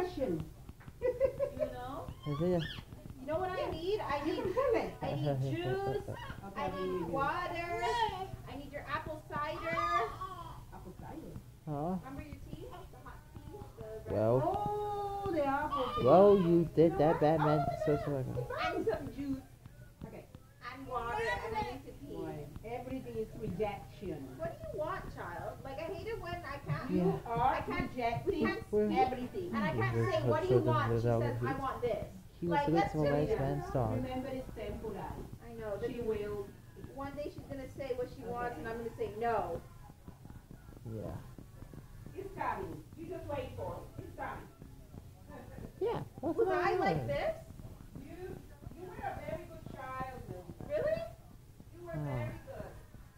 question. You know? You know what I need? I need juice. I need water. I need your apple cider. Apple cider. Huh? Remember your tea? The hot tea? The Well. Oh, the apple tea. Well, you did that, Batman. So sorry. and some juice. Okay. And water. And I need to pee. Boy, everything is rejection. What do you want, child? Like, I hate it when I can't. You are rejecting everything. And I can't say, what do you want? She says, I want this. He was Like, the let's victim of do Ice that. Man's dog. Remember, it's temporary. I know. She will. One day she's going to say what she wants, and I'm going to say no. Yeah. It's coming. You just wait for it. It's coming. Yeah. What's Was the I matter? like this? You were a very good child. Really? You were very good.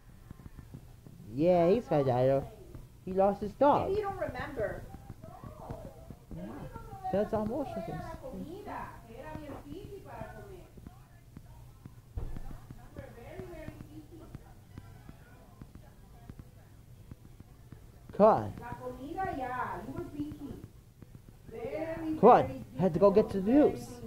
Yeah, he's fragile. He lost his dog. Maybe you don't remember. Yeah. That's all motion things. Comida. Era bien difícil para comer. You were very, very picky. Come on. La comida, yeah. You were picky. Very, Come on. very Had to go get the difficult, juice.